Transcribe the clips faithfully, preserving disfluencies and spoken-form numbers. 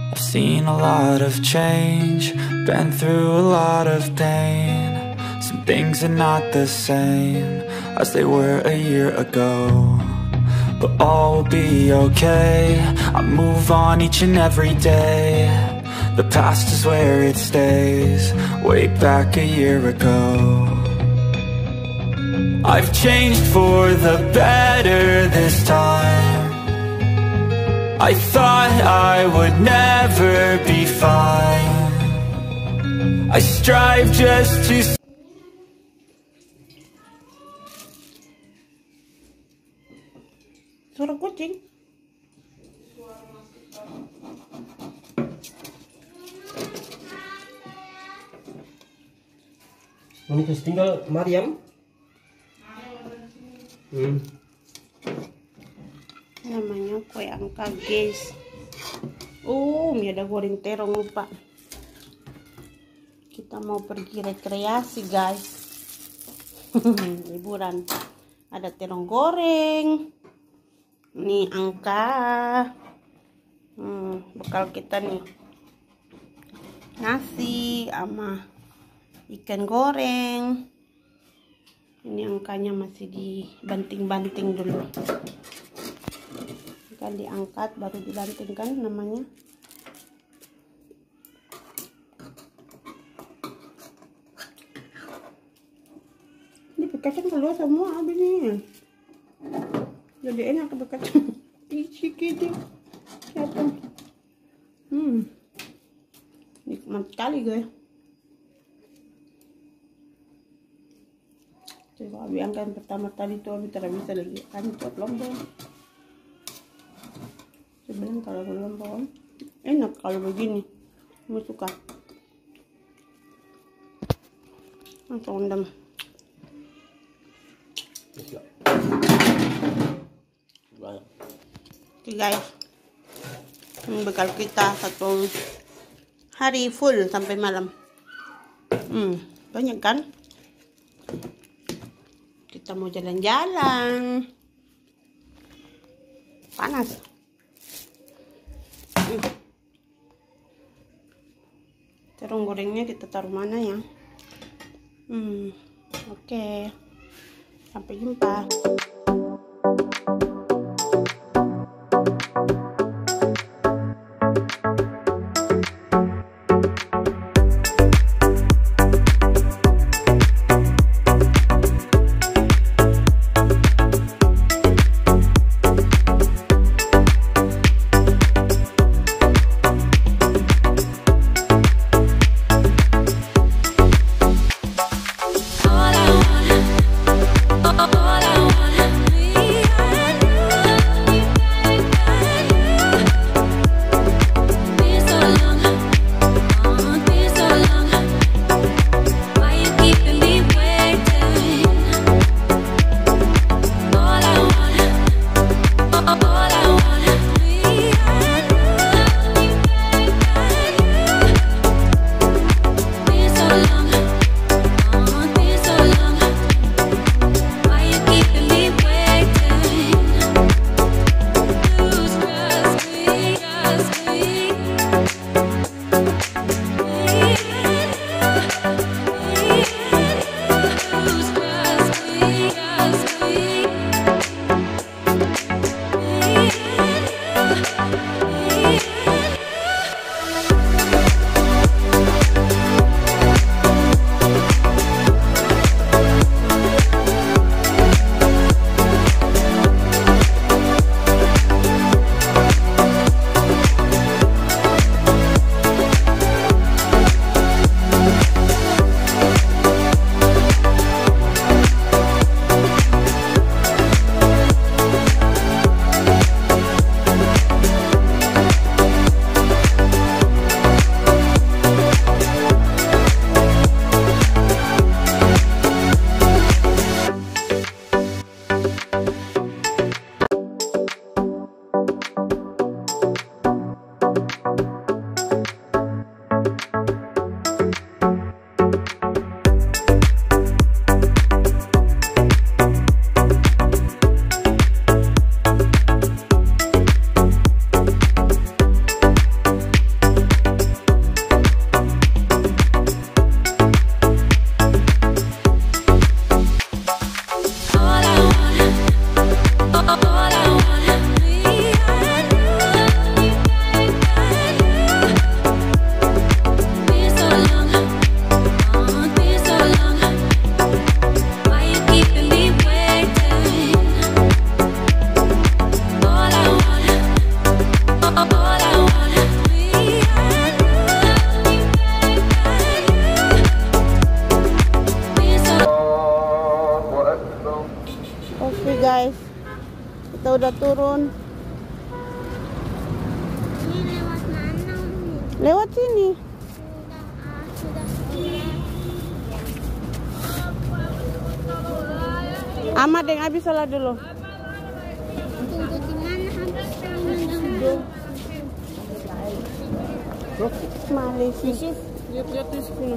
I've seen a lot of change, been through a lot of pain. Some things are not the same as they were a year ago, but all will be okay. I move on each and every day. The past is where it stays, way back a year ago. I've changed for the better this time. I thought I would never be fine. I strive just to suara kucing. Ini terus tinggal Mariam. Hmm. Namanya kue angka, guys. Oh, mi ada goreng terong, lupa. Kita mau pergi rekreasi, guys. Liburan. Ada terong goreng. Nih angka. Hmm, bekal kita nih. Nasi sama ikan goreng. Ini angkanya masih dibanting-banting dulu. Kan diangkat baru dibantingkan namanya. Ini bekasnya keluar semua habis nih. Jadi enak bekasnya. Isi gitu. Kelihatan. Hmm. Nikmat sekali guys. Coba Abi angkat pertama tadi tuh Abi tidak bisa lagi angkat lombong. Sebenarnya kalau lombong enak kalau begini. Aku suka. Langsung undang. Oke guys, ini bekal kita satu hari full sampai malam. Hmm, banyak kan? Kita mau jalan-jalan. Panas. Hmm. Terong gorengnya kita taruh mana ya? Hmm, oke. Okay. Sampai jumpa. All I want udah turun. Ini lewat mana? Lewat sini. Sudah, ah, sudah. Amat yang habis salah dulu. Tunggu di mana habis dulu. Malaysia. Lihat-lihat di sini.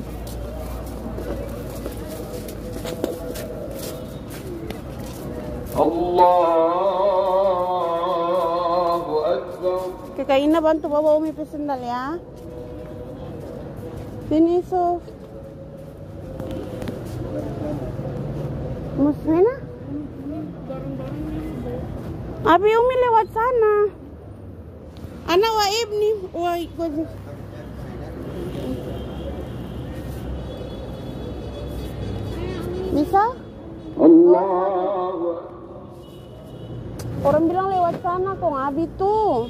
Allahu Akbar. Kakak Ina bantu bawa Umi pe sendal ya. Sini so. Musmina? Abi Umi lewat sana. Ana wa ibni wa gozi. Bisa? Allahu Akbar. Orang bilang lewat sana kok, Abi tuh.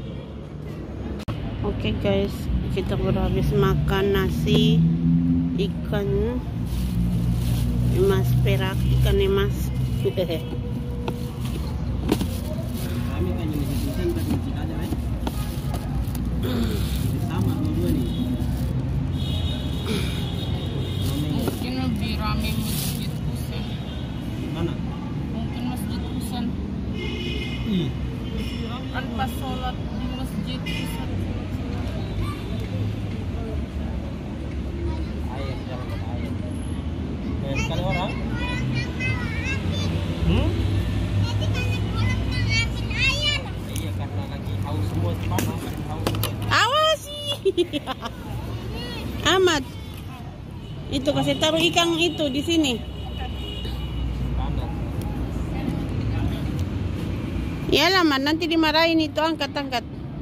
Oke okay guys, kita baru habis makan nasi ikan emas perak, ikan emas. Mungkin lebih rame masjid Husain. Mana? Mungkin masjid Husain. Ih, Kan pas sholat di masjid Husain. air jangan buat air. Banyak sekali orang. Hmm? Iya karena lagi haus semua panas, haus semua. Awas Amat. Itu kasih taruh ikan itu di sini. Panas. Ya lah, Man, nanti dimarahin itu, angkat-angkat.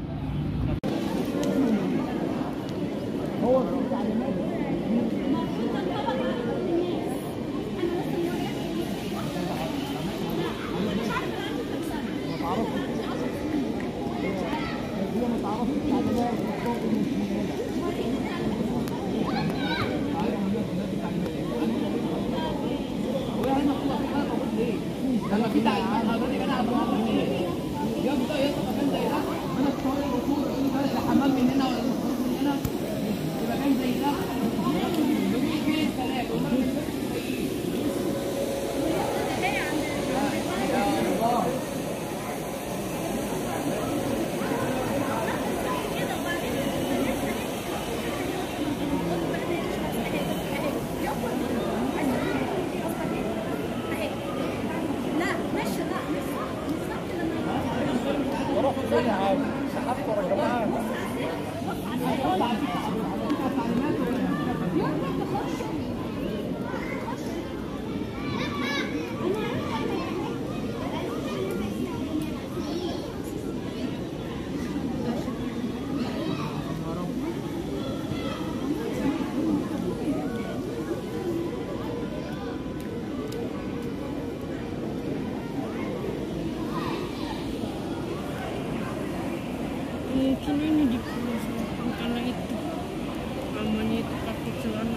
Mungkin ini di Selatan karena itu namanya itu pakai celana.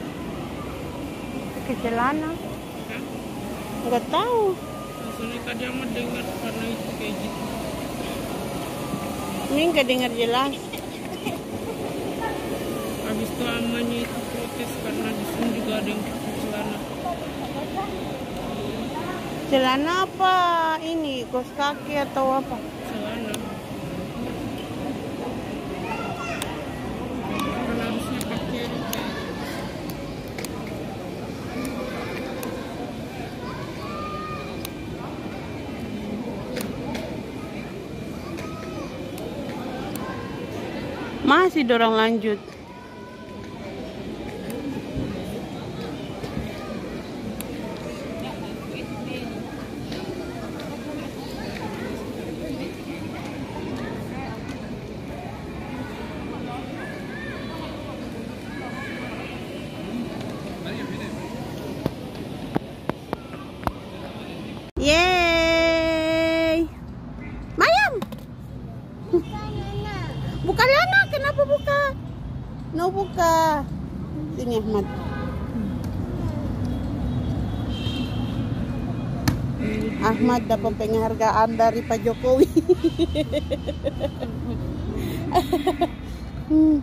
Ke celana? Kan? Enggak tahu. Soalnya tadi amat dengar karena itu kayak gitu. Ini enggak dengar jelas. Habis itu amannya itu protes karena di sini juga ada yang pakai celana. Celana apa ini? Kaos kaki atau apa? Celana. Karena harusnya pakai Masih dorong lanjut. Yeay. Mayam. Buka Lana, kenapa buka? No buka. Sini Ahmad. Ahmad dapat penghargaan dari Pak Jokowi. hmm.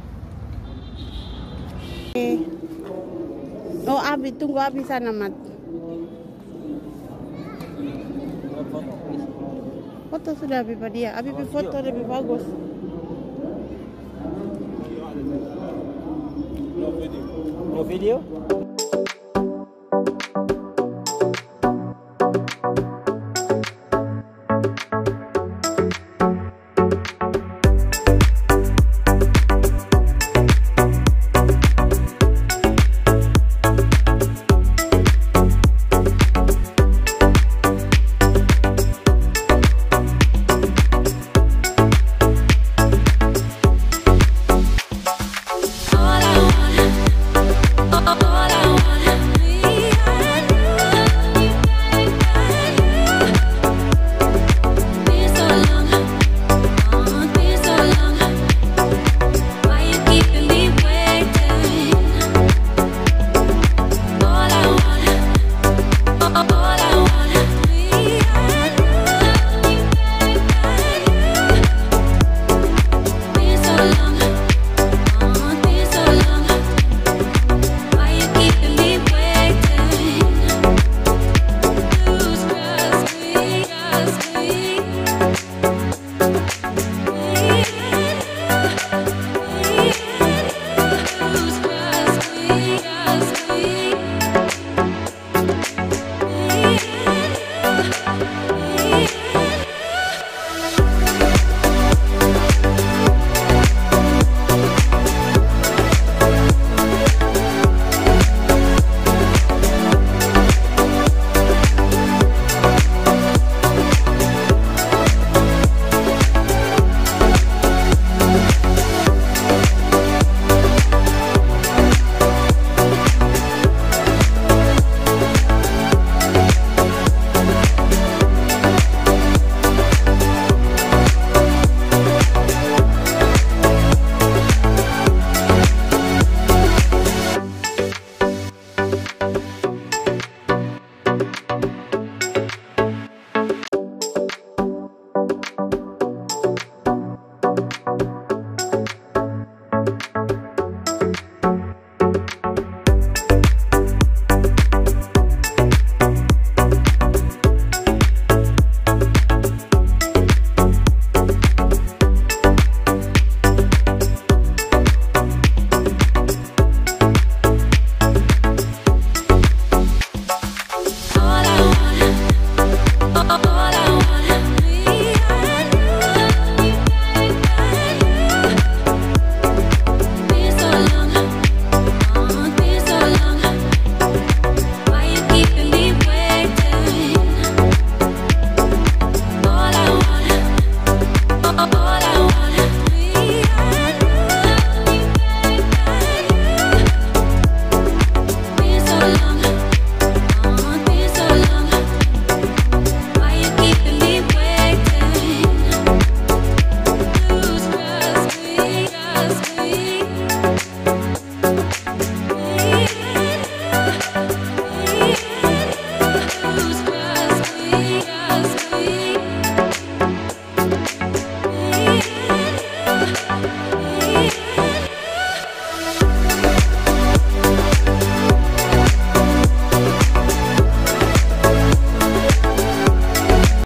eh. Oh Abi, tunggu Abi sana Mat. Foto sudah Abi Pak dia. Abi foto lebih bagus. No video?